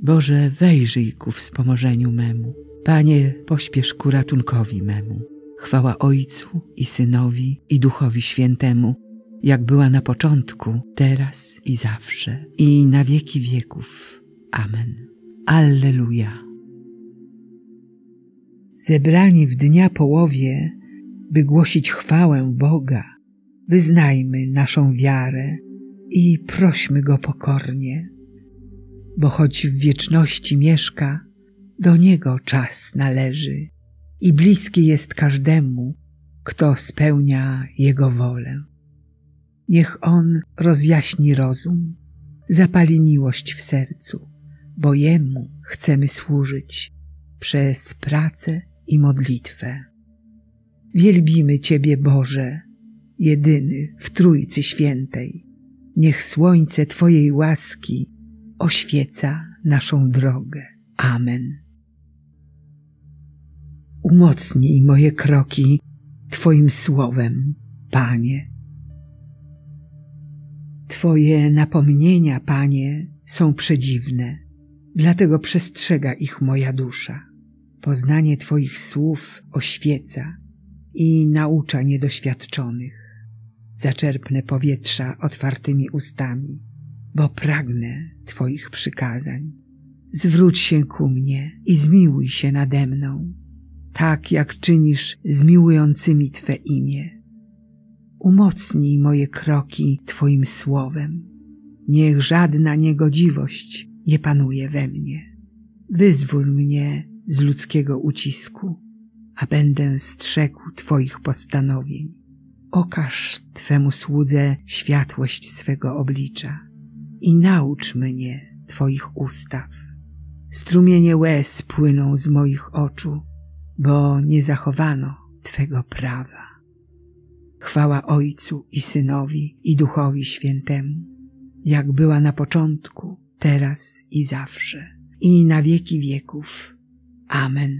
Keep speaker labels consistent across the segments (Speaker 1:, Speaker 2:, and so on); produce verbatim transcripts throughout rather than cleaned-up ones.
Speaker 1: Boże, wejrzyj ku wspomożeniu memu. Panie, pośpiesz ku ratunkowi memu. Chwała Ojcu i Synowi i Duchowi Świętemu, jak była na początku, teraz i zawsze, i na wieki wieków. Amen. Alleluja. Zebrani w dnia połowie, by głosić chwałę Boga, wyznajmy naszą wiarę i prośmy Go pokornie, bo choć w wieczności mieszka, do Niego czas należy i bliski jest każdemu, kto spełnia Jego wolę. Niech On rozjaśni rozum, zapali miłość w sercu, bo Jemu chcemy służyć przez pracę i modlitwę. Wielbimy Ciebie, Boże, jedyny w Trójcy Świętej. Niech słońce Twojej łaski oświeca naszą drogę. Amen. Umocnij moje kroki Twoim słowem, Panie. Twoje napomnienia, Panie, są przedziwne, dlatego przestrzega ich moja dusza. Poznanie Twoich słów oświeca i naucza niedoświadczonych. Zaczerpnę powietrza otwartymi ustami, bo pragnę Twoich przykazań. Zwróć się ku mnie i zmiłuj się nade mną, tak jak czynisz z miłującymi Twe imię. Umocnij moje kroki Twoim słowem. Niech żadna niegodziwość nie panuje we mnie. Wyzwól mnie z ludzkiego ucisku, a będę strzegł Twoich postanowień. Okaż Twemu słudze światłość swego oblicza i naucz mnie Twoich ustaw. Strumienie łez płyną z moich oczu, bo nie zachowano Twego prawa. Chwała Ojcu i Synowi i Duchowi Świętemu, jak była na początku, teraz i zawsze, i na wieki wieków. Amen.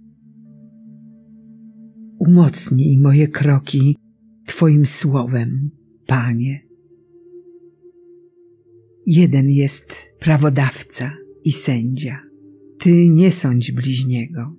Speaker 1: Umocnij moje kroki Twoim słowem, Panie. Jeden jest prawodawca i sędzia. Ty nie sądź bliźniego.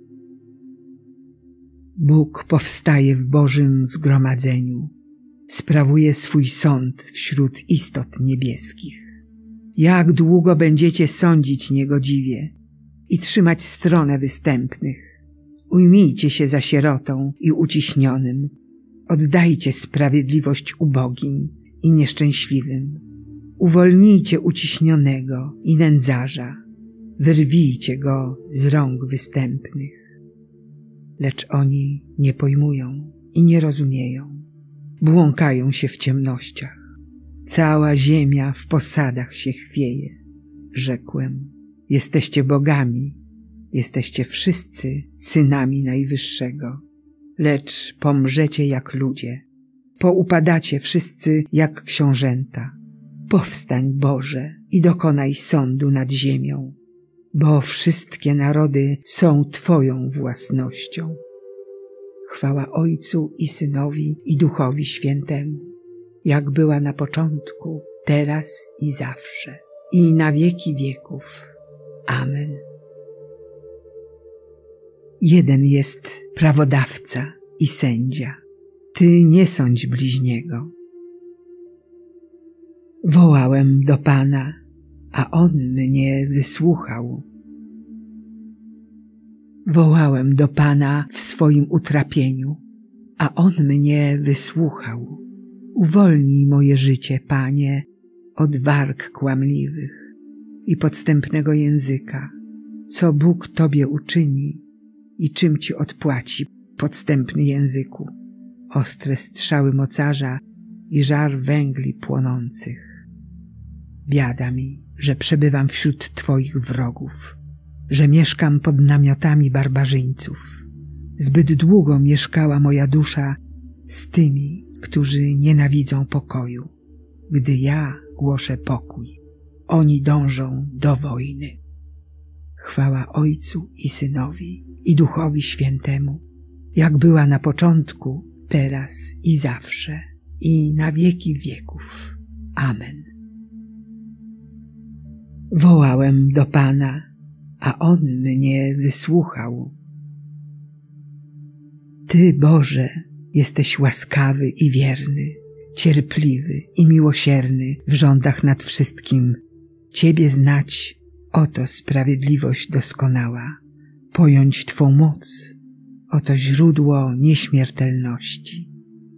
Speaker 1: Bóg powstaje w Bożym zgromadzeniu, sprawuje swój sąd wśród istot niebieskich. Jak długo będziecie sądzić niegodziwie i trzymać stronę występnych? Ujmijcie się za sierotą i uciśnionym, oddajcie sprawiedliwość ubogim i nieszczęśliwym. Uwolnijcie uciśnionego i nędzarza, wyrwijcie go z rąk występnych. Lecz oni nie pojmują i nie rozumieją, błąkają się w ciemnościach. Cała ziemia w posadach się chwieje. Rzekłem, jesteście bogami, jesteście wszyscy synami Najwyższego, lecz pomrzecie jak ludzie, poupadacie wszyscy jak książęta. Powstań, Boże, i dokonaj sądu nad ziemią, bo wszystkie narody są Twoją własnością. Chwała Ojcu i Synowi i Duchowi Świętemu, jak była na początku, teraz i zawsze, i na wieki wieków. Amen. Jeden jest prawodawca i sędzia. Ty nie sądź bliźniego. Wołałem do Pana, a On mnie wysłuchał. Wołałem do Pana w swoim utrapieniu, a On mnie wysłuchał. Uwolnij moje życie, Panie, od warg kłamliwych i podstępnego języka. Co Bóg Tobie uczyni i czym Ci odpłaci, podstępny języku? Ostre strzały mocarza i żar węgli płonących. Biada mi, że przebywam wśród Twoich wrogów, że mieszkam pod namiotami barbarzyńców. Zbyt długo mieszkała moja dusza z tymi, którzy nienawidzą pokoju. Gdy ja głoszę pokój, oni dążą do wojny. Chwała Ojcu i Synowi i Duchowi Świętemu, jak była na początku, teraz i zawsze, i na wieki wieków. Amen. Wołałem do Pana, a On mnie wysłuchał. Ty, Boże, jesteś łaskawy i wierny, cierpliwy i miłosierny w rządach nad wszystkim. Ciebie znać, oto sprawiedliwość doskonała. Pojąć Twą moc, oto źródło nieśmiertelności.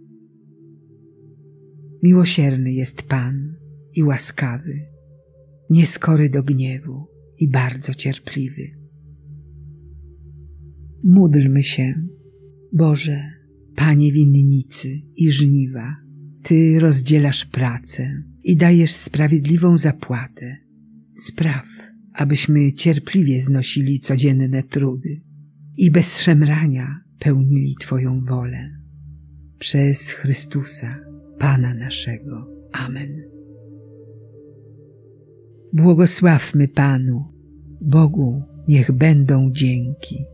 Speaker 1: Miłosierny jest Pan i łaskawy, nieskory do gniewu i bardzo cierpliwy. Módlmy się. Boże, Panie winnicy i żniwa, Ty rozdzielasz pracę i dajesz sprawiedliwą zapłatę. Spraw, abyśmy cierpliwie znosili codzienne trudy i bez szemrania pełnili Twoją wolę. Przez Chrystusa, Pana naszego. Amen. Błogosławmy Panu, Bogu niech będą dzięki.